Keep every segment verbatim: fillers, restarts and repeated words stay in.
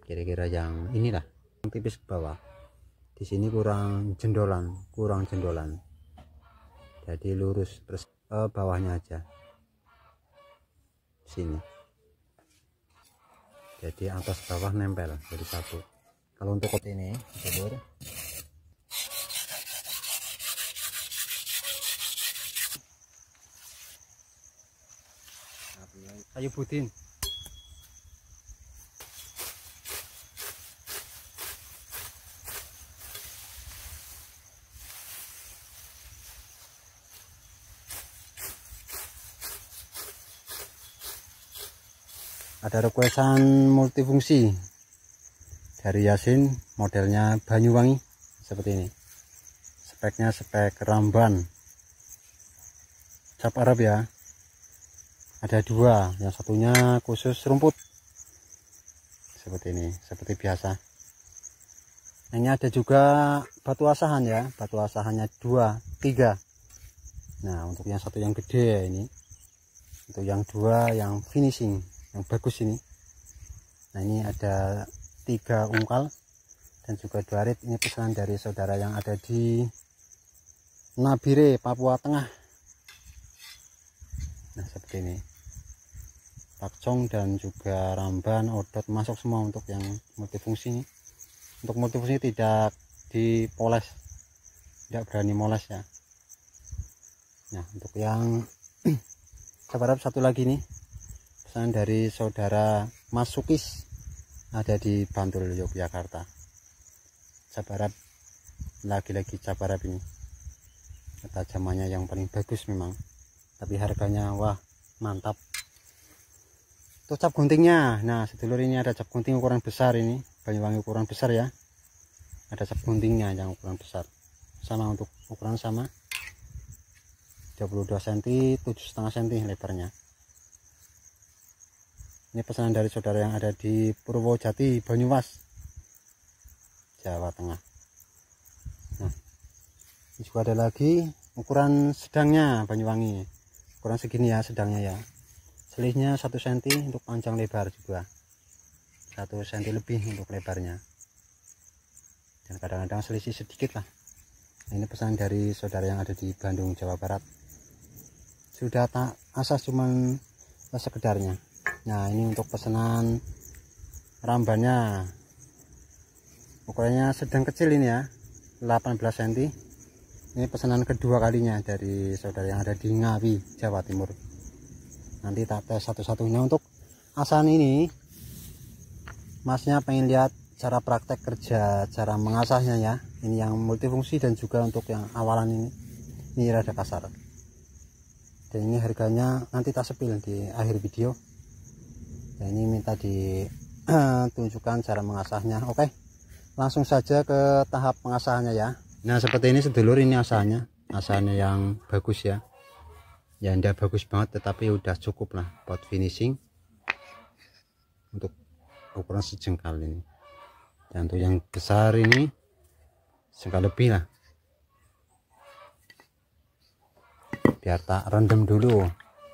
kira-kira yang inilah, tipis ke bawah. Di sini kurang jendolan, kurang jendolan. Jadi lurus terus ke bawahnya aja. Sini. Jadi atas bawah nempel jadi satu. Kalau untuk kot ini, dulur, kayu budin. Ada requestan multifungsi dari Yasin, modelnya Banyuwangi seperti ini. Speknya spek ramban cap Arab ya. Ada dua, yang satunya khusus rumput seperti ini, seperti biasa. Ini ada juga batu asahan ya, batu asahannya dua, tiga. Nah untuk yang satu yang gede ya ini, untuk yang dua yang finishing, yang bagus ini. Nah ini ada tiga ungkal dan juga dua rit. Ini pesanan dari saudara yang ada di Nabire, Papua Tengah. Nah seperti ini, pakcong dan juga ramban, odot masuk semua untuk yang multifungsi ini. Untuk multifungsi tidak dipoles, tidak berani moles ya. Nah untuk yang sabar satu lagi nih, pesanan dari saudara Mas Sukis, ada di Bantul, Yogyakarta. Cabarap, lagi-lagi cabarap ini, ketajamannya yang paling bagus memang, tapi harganya wah mantap. Untuk cap guntingnya, nah sedulur ini ada cap gunting ukuran besar ini, Banyuwangi ukuran besar ya. Ada cap guntingnya yang ukuran besar, sama untuk ukuran sama, tiga puluh dua sentimeter, tujuh koma lima sentimeter lebarnya. Ini pesanan dari saudara yang ada di Purwojati, Banyumas, Jawa Tengah. Nah, ini juga ada lagi ukuran sedangnya Banyuwangi, ukuran segini ya sedangnya ya. Selisihnya satu sentimeter untuk panjang lebar juga, satu sentimeter lebih untuk lebarnya. Dan kadang-kadang selisih sedikit lah. Nah, ini pesanan dari saudara yang ada di Bandung, Jawa Barat. Sudah tak asas cuman sekedarnya. Nah ini untuk pesanan rambannya, ukurannya sedang kecil ini ya, delapan belas sentimeter. Ini pesanan kedua kalinya dari saudara yang ada di Ngawi, Jawa Timur. Nanti tak tes satu-satunya. Untuk asahan ini, masnya pengen lihat cara praktek kerja, cara mengasahnya ya. Ini yang multifungsi dan juga untuk yang awalan ini, ini rada kasar. Dan ini harganya nanti tak sepil di akhir video. Nah, ini minta ditunjukkan cara mengasahnya. Oke, langsung saja ke tahap pengasahannya ya. Nah seperti ini sedulur, ini asahannya, asahannya yang bagus ya. Ya ndak bagus banget, tetapi udah cukup lah buat finishing untuk ukuran sejengkal ini. Dan untuk yang besar ini sejengkal lebih lah, biar tak rendam dulu.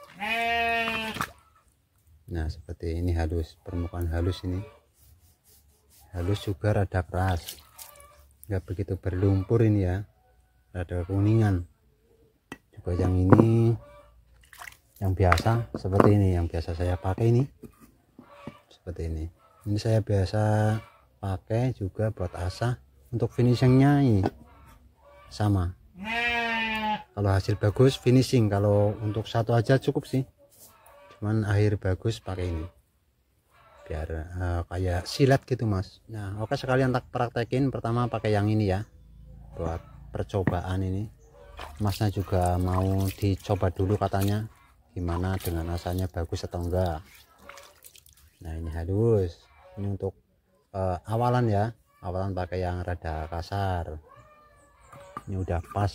Nah seperti ini, halus, permukaan halus ini, halus juga rada keras, nggak begitu berlumpur ini ya, rada kuningan. Juga yang ini yang biasa seperti ini, yang biasa saya pakai ini seperti ini. Ini saya biasa pakai juga buat asah. Untuk finishingnya ini sama, kalau hasil bagus finishing, kalau untuk satu aja cukup sih, cuman akhir bagus pakai ini biar uh, kayak silet gitu mas. Nah oke, sekalian tak praktekin. Pertama pakai yang ini ya, buat percobaan ini. Masnya juga mau dicoba dulu katanya, gimana dengan asanya, bagus atau enggak. Nah ini halus, ini untuk uh, awalan ya, awalan pakai yang rada kasar. Ini udah pas,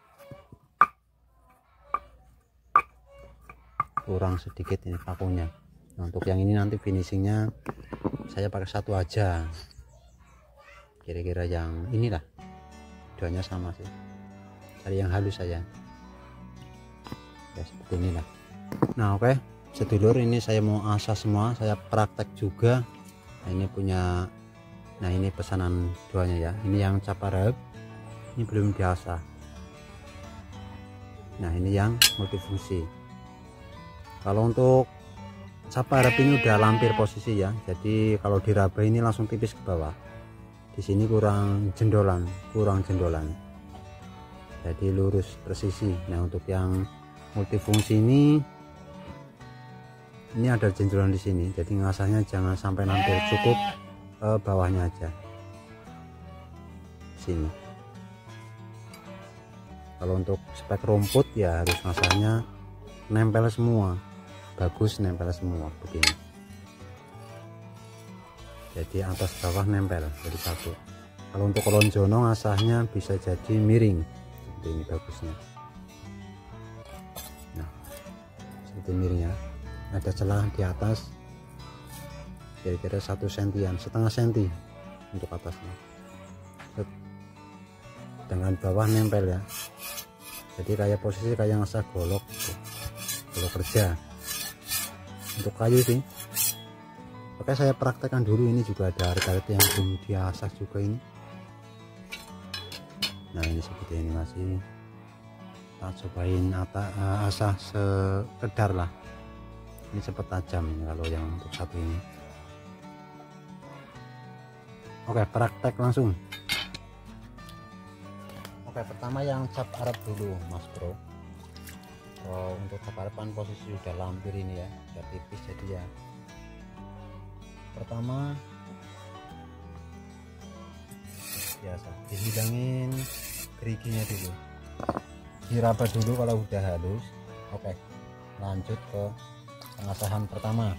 kurang sedikit ini pakunya. Nah, untuk yang ini nanti finishingnya saya pakai satu aja, kira-kira yang inilah, duanya sama sih, cari yang halus saja ya, seperti inilah. Nah oke sedulur, ini saya mau asah semua, saya praktek juga Nah ini punya, nah ini pesanan duanya ya, ini yang cap Arab, ini belum biasa. Nah ini yang multifungsi. Kalau untuk cap Arab ini udah lampir posisi ya, jadi kalau diraba ini langsung tipis ke bawah. Di sini kurang jendolan, kurang jendolan. Jadi lurus presisi. Nah untuk yang multifungsi ini, ini ada jendolan di sini. Jadi ngasahnya jangan sampai lampir, cukup ke bawahnya aja. Sini. Kalau untuk spek rumput ya harus ngasahnya nempel semua, bagus nempel semua begini. Jadi atas bawah nempel jadi satu. Kalau untuk lonjono ngasahnya bisa jadi miring seperti ini bagusnya. Nah seperti miringnya, ada celah di atas kira-kira satu sentian, setengah senti untuk atasnya, dengan bawah nempel ya. Jadi kayak posisi kayak ngasah golok gitu. Golok kerja untuk kayu sih. Oke, saya praktekkan dulu. Ini juga ada art-art yang belum diasah juga ini. Nah ini seperti ini masih kita cobain ata, uh, asah sekedar lah. Ini sempat tajam ini kalau yang untuk satu ini. Oke, praktek langsung. Oke, pertama yang cap Arab dulu Mas Bro. Oh, untuk cap Arab kan posisi sudah lampir ini ya, sudah tipis, jadi ya pertama biasa dihilangin geriginya dulu, diraba dulu kalau udah halus. Oke, lanjut ke pengasahan pertama.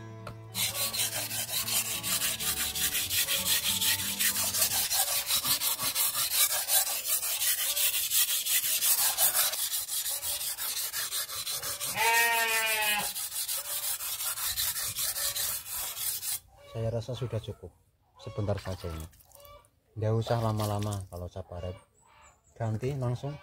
Saya rasa sudah cukup, sebentar saja ini, nggak usah lama-lama. Kalau cap Arab ganti langsung.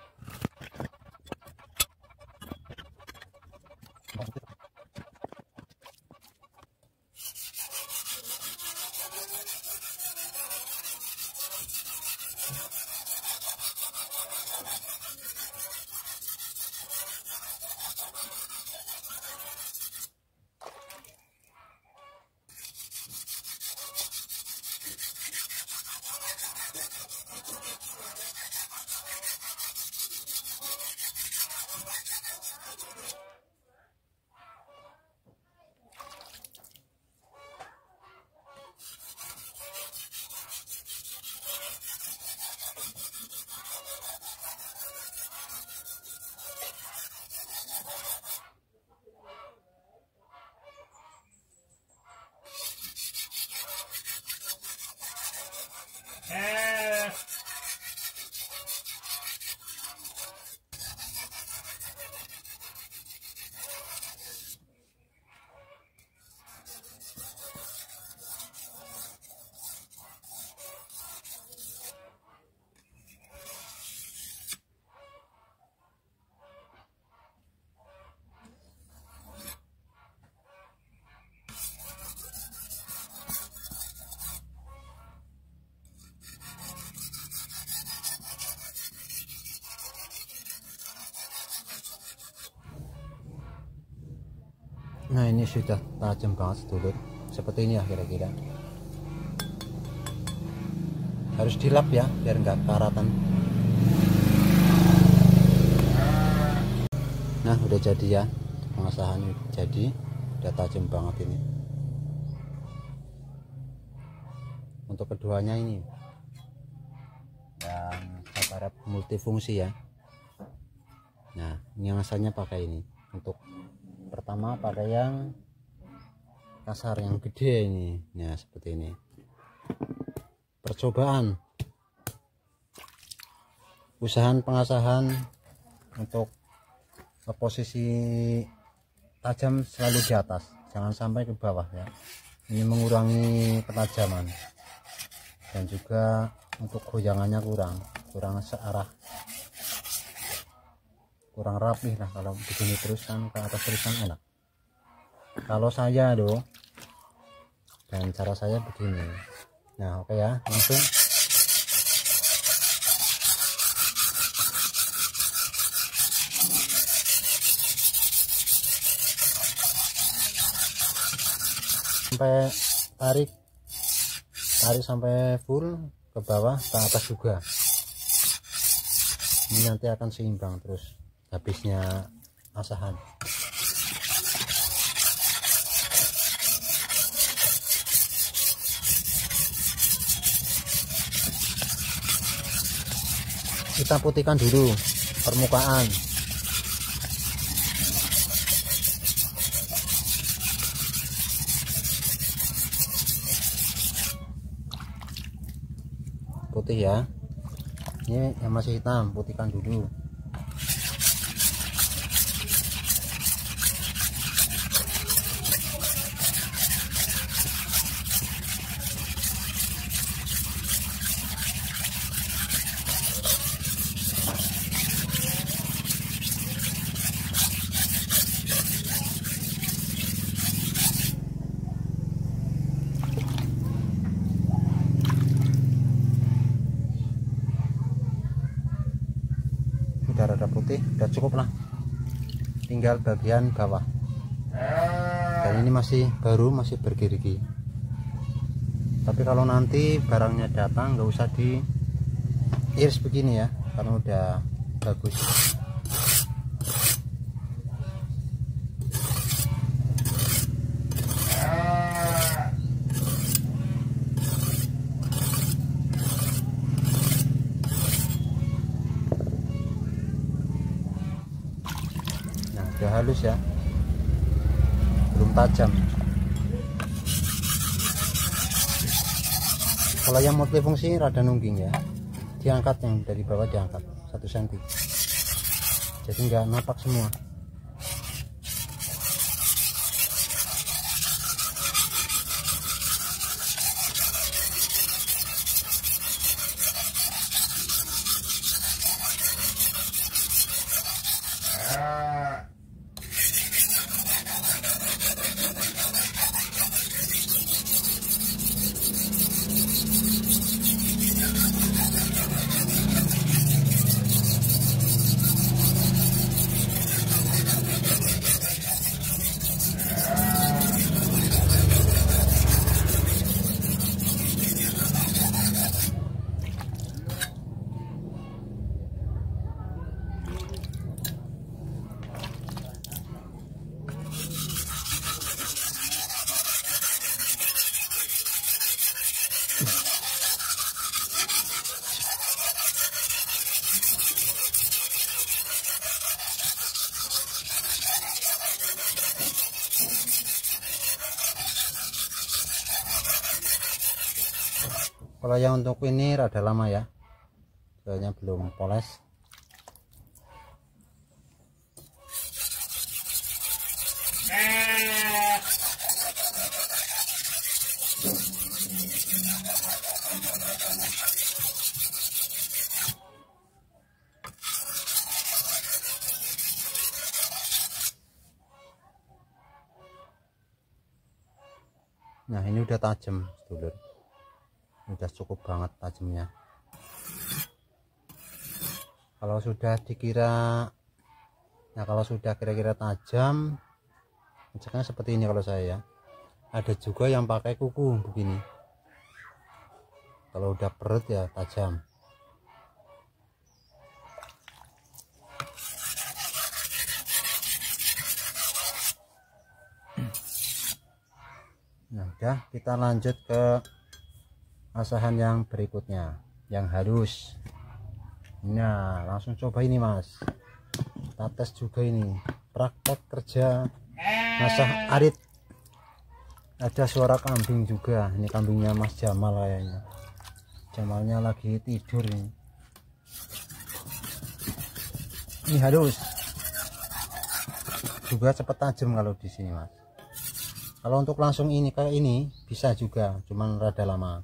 Nah ini sudah tajam banget sedulur, seperti ini ya kira-kira. Harus dilap ya biar nggak karatan. Nah udah jadi ya, pengasahan jadi, udah tajam banget ini. Untuk keduanya ini yang cap Arab multifungsi ya. Nah ini asalnya pakai ini. Untuk pertama pakai yang kasar, yang gede ini. Nah seperti ini, percobaan usahaan pengasahan untuk posisi tajam selalu di atas, jangan sampai ke bawah ya. Ini mengurangi ketajaman dan juga untuk goyangannya kurang kurang searah, kurang rapih lah. Kalau begini terus kan ke atas terus kan enak. Kalau saya doh dan cara saya begini. Nah oke ya, langsung sampai tarik tarik sampai full ke bawah ke atas juga. Ini nanti akan seimbang terus habisnya asahan. Kita putihkan dulu permukaan. Putih ya, ini yang masih hitam putihkan dulu. Udah rada putih, udah cukup lah, tinggal bagian bawah, dan ini masih baru, masih bergerigi. Tapi kalau nanti barangnya datang nggak usah diiris begini ya, karena udah bagus. Udah halus ya, belum tajam. Kalau yang multifungsi rada nungging ya, diangkat, yang dari bawah diangkat satu senti, jadi nggak napak semua. Kalau yang untuk ini rada lama ya, soalnya belum poles. Nah ini udah tajam sedulur, udah cukup banget tajamnya. Kalau sudah dikira, nah kalau sudah kira-kira tajam, misalkan seperti ini kalau saya ya. Ada juga yang pakai kuku begini, kalau udah perut ya tajam. Nah udah, kita lanjut ke asahan yang berikutnya, yang halus. Nah langsung coba ini mas, kita tes juga ini praktek kerja masak arit. Ada suara kambing juga, ini kambingnya Mas Jamal kayaknya. Jamalnya lagi tidur ini. Ini halus juga, cepat tajam kalau di sini mas. Kalau untuk langsung ini kayak ini bisa juga, cuman rada lama.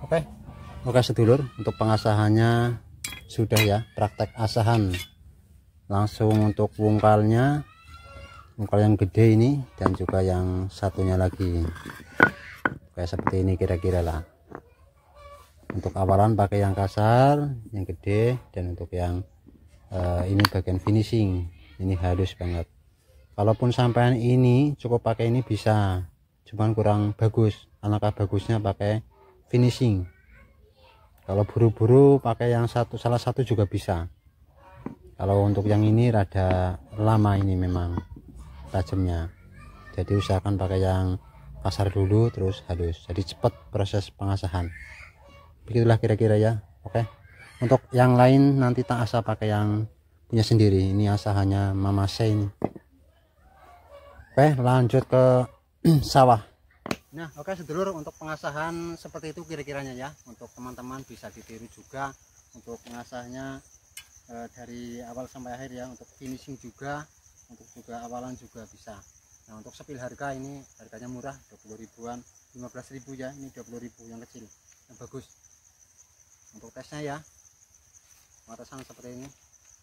Oke, oke sedulur, untuk pengasahannya sudah ya, praktek asahan langsung untuk wungkalnya, wungkal yang gede ini dan juga yang satunya lagi kayak seperti ini kira-kira lah. Untuk awalan pakai yang kasar, yang gede, dan untuk yang uh, ini bagian finishing ini halus banget. Kalaupun sampean ini cukup pakai ini bisa, cuman kurang bagus. Alangkah bagusnya pakai finishing. Kalau buru-buru pakai yang satu, salah satu juga bisa. Kalau untuk yang ini rada lama ini memang tajamnya, jadi usahakan pakai yang kasar dulu terus halus, jadi cepat proses pengasahan. Begitulah kira-kira ya. Oke, untuk yang lain nanti tak asah pakai yang punya sendiri. Ini asahannya Mama C ini. Oke, lanjut ke sawah. Nah, oke sedulur, untuk pengasahan seperti itu kira-kiranya ya. Untuk teman-teman bisa ditiru juga untuk pengasahnya e, dari awal sampai akhir ya. Untuk finishing juga, untuk juga awalan juga bisa. Nah, untuk sepil harga ini harganya murah, dua puluh ribuan, lima belas ribu ya. Ini dua puluh ribu yang kecil, yang bagus. Untuk tesnya ya, pengasahan seperti ini.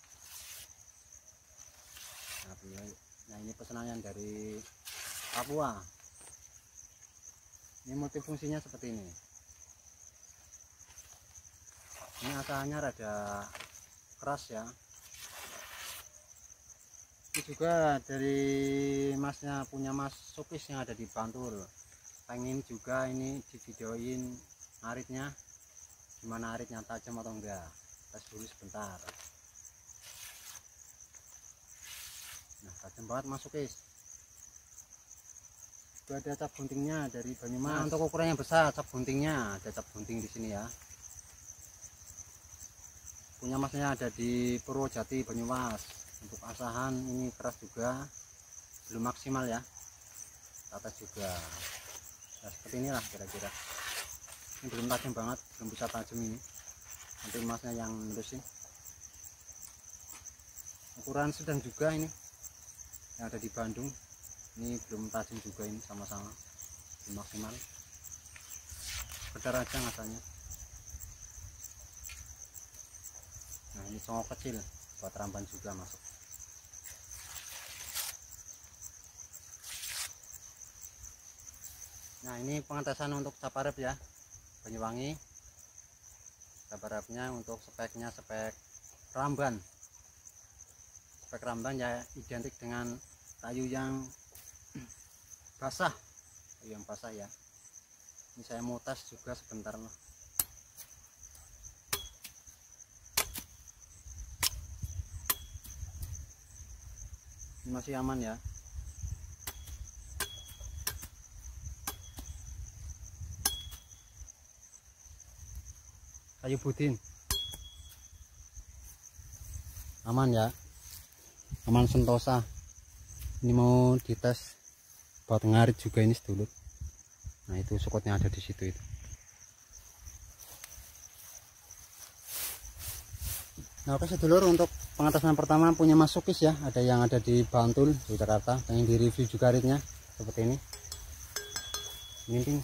Nah, ini pesanan dari Papua. Ini multifungsinya seperti ini. Ini asahannya rada keras ya. Ini juga dari masnya, punya Mas Sukis yang ada di Bantul. Pengen juga ini di videoin aritnya, gimana aritnya tajam atau enggak. Tes dulu sebentar. Nah, tajam banget Mas Sukis. Itu ada cap guntingnya dari Banyumas. Nah, untuk ukuran yang besar cap guntingnya ada cap gunting di sini ya. Punya masnya ada di Purwojati Banyumas. Untuk asahan ini keras juga, belum maksimal ya, atas juga. Nah, seperti inilah kira-kira. Ini belum tajam banget, belum bisa tajam ini. Nanti masnya yang nerusin. Ukuran sedang juga ini yang ada di Bandung. Ini belum tajam juga, ini sama-sama belum maksimal, sekedar aja ngasahnya. Nah, ini congok kecil buat ramban juga masuk. Nah, ini pengetesan untuk caparep ya, Banyuwangi. Caparepnya untuk speknya spek ramban, spek ramban ya identik dengan kayu yang basah, kayu yang basah ya. Ini saya mau tes juga sebentar loh. Ini masih aman ya. Kayu budin aman ya, aman sentosa. Ini mau dites buat ngarit juga ini sedulur. Nah, itu sokotnya ada di situ itu. Nah, oke sedulur, untuk pengetesan pertama punya Mas Sukis ya, ada yang ada di Bantul di Jakarta, pengen di review juga aritnya seperti ini. Ginting.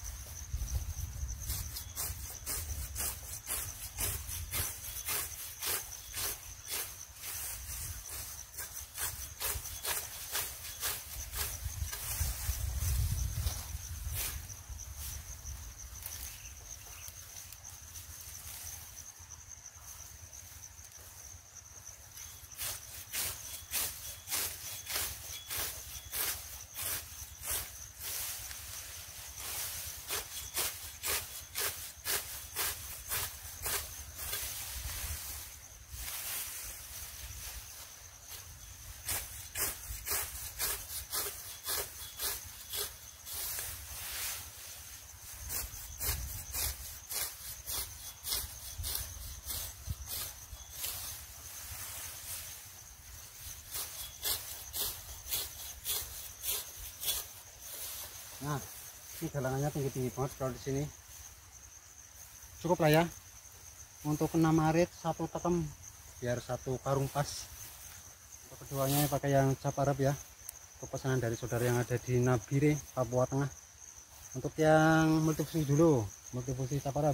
Nah, ini galangannya tinggi-tinggi banget kalau di sini. Cukup lah ya untuk enam arit satu tekem, biar satu karung pas. Untuk keduanya pakai yang cap Arab ya. Itu pesanan dari saudara yang ada di Nabire, Papua Tengah. Untuk yang multifungsi dulu, multifungsi caparab.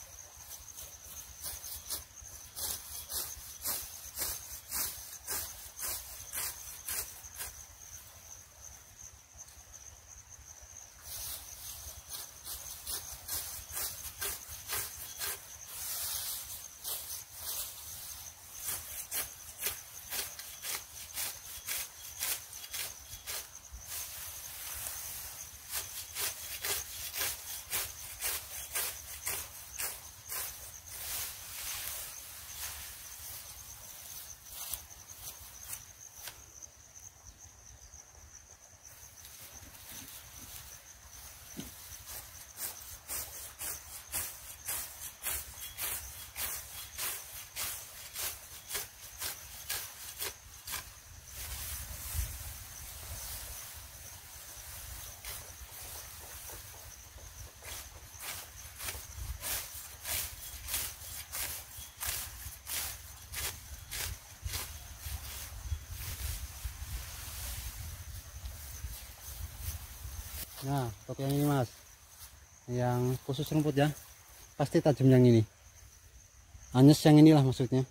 Nah, untuk yang ini mas, yang khusus rumput ya, pasti tajam yang ini. Anyes yang inilah maksudnya.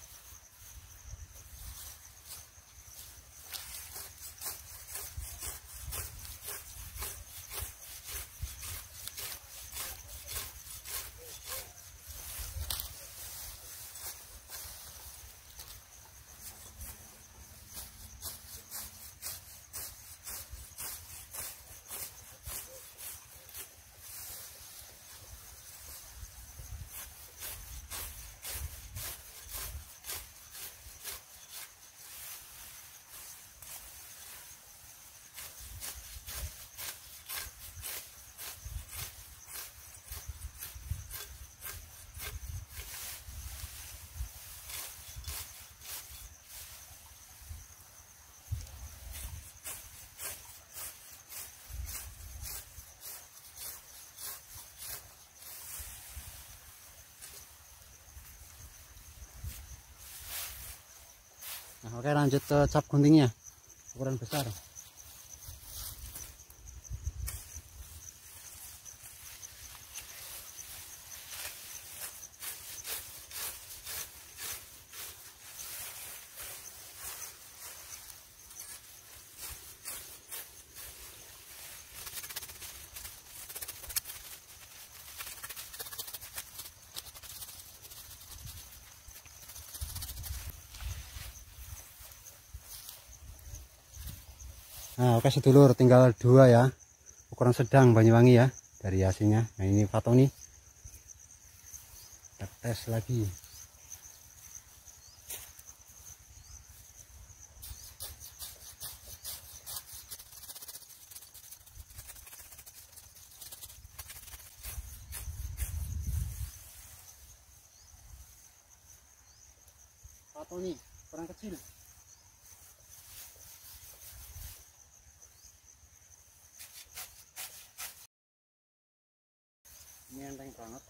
Nah, oke lanjut ke cap guntingnya, ukuran besar. Nah oke sedulur, tinggal dua ya, ukuran sedang Banyuwangi ya dari hasilnya. Nah ini Fatoni, kita tes lagi. Fatoni ukuran kecil. Ini enteng banget.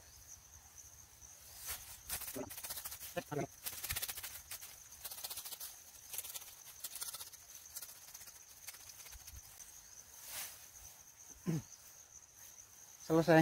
Selesai.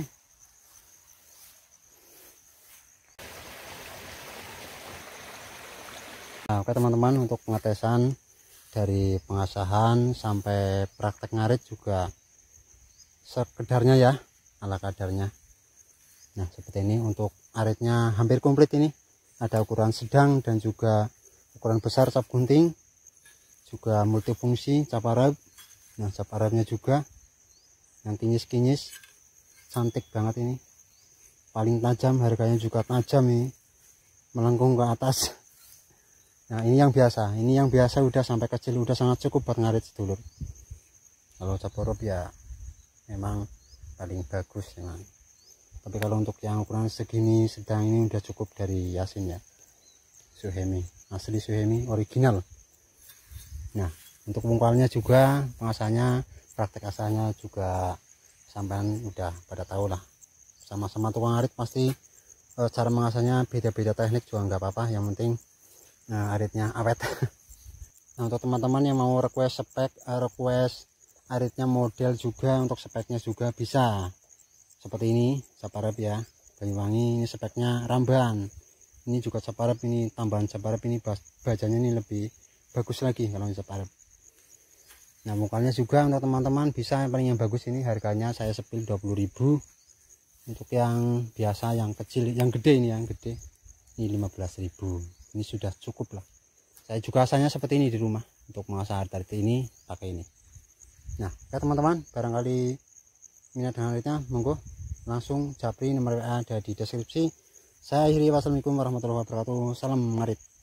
Nah, oke teman-teman, untuk pengetesan dari pengasahan sampai praktek ngarit juga sekedarnya ya, ala kadarnya. Nah seperti ini untuk aritnya hampir komplit. Ini ada ukuran sedang dan juga ukuran besar cap gunting, juga multifungsi caparab. Nah caparabnya juga yang kinyis-kinyis, cantik banget ini, paling tajam, harganya juga tajam ini, melengkung ke atas. Nah ini yang biasa, ini yang biasa udah sampai kecil udah sangat cukup buat ngarit sedulur. Kalau caparab ya memang paling bagus memang. Tapi kalau untuk yang ukuran segini sedang ini udah cukup dari Yasin ya, Suhemi, asli Suhemi original. Nah untuk pengkalnya juga, pengasahnya, praktek asahnya juga sampean udah pada tahu lah. Sama-sama tukang arit pasti e, cara mengasahnya beda-beda teknik juga nggak apa-apa, yang penting nah, aritnya awet. Nah untuk teman-teman yang mau request spek, request aritnya model juga, untuk speknya juga bisa. seperti ini saparep ya Banyuwangi. Ini speknya Ramban. Ini juga saparep, ini tambahan saparep, ini bajanya ini lebih bagus lagi kalau ini saparep. Nah mukanya juga untuk teman-teman bisa yang paling yang bagus ini harganya saya sepil dua puluh ribu. Untuk yang biasa, yang kecil, yang gede ini yang gede ini lima belas ribu. Ini sudah cukup lah. Saya juga asalnya seperti ini di rumah. Untuk mengasah artrit ini pakai ini. Nah ya teman-teman, barangkali minat dengan aritnya monggo langsung japri, nomor W A ada di deskripsi. Saya akhiri, wassalamualaikum warahmatullahi wabarakatuh. Salam ngarit.